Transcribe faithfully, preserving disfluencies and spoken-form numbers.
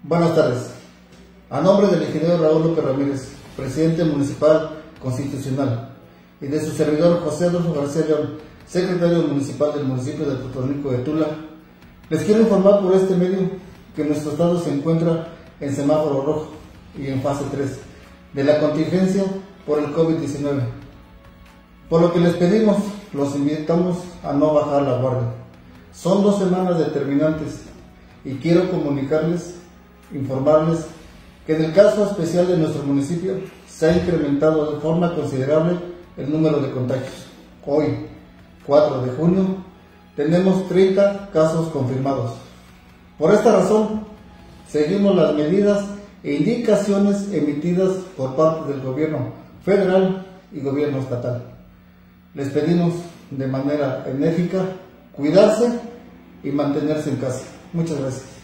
Buenas tardes. A nombre del ingeniero Raúl López Ramírez, presidente municipal constitucional, y de su servidor José Adolfo García León, secretario municipal del municipio de Totonilco de Tula, les quiero informar por este medio que nuestro estado se encuentra en semáforo rojo y en fase tres de la contingencia por el COVID diecinueve. Por lo que les pedimos, los invitamos a no bajar la guardia. Son dos semanas determinantes y quiero comunicarles, informarles que en el caso especial de nuestro municipio se ha incrementado de forma considerable el número de contagios. Hoy, cuatro de junio, tenemos treinta casos confirmados. Por esta razón, seguimos las medidas e indicaciones emitidas por parte del gobierno federal y gobierno estatal. Les pedimos de manera enérgica cuidarse y mantenerse en casa. Muchas gracias.